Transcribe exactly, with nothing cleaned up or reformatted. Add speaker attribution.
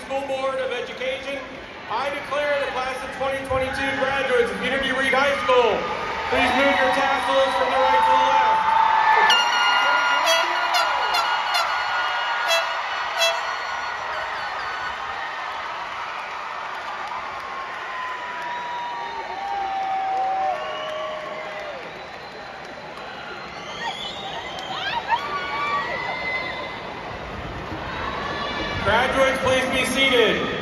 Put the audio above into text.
Speaker 1: School Board of Education, I declare the class of twenty twenty-two graduates of Unity Reed High School. Please move your tassels from the right to the left. Graduates, please be seated.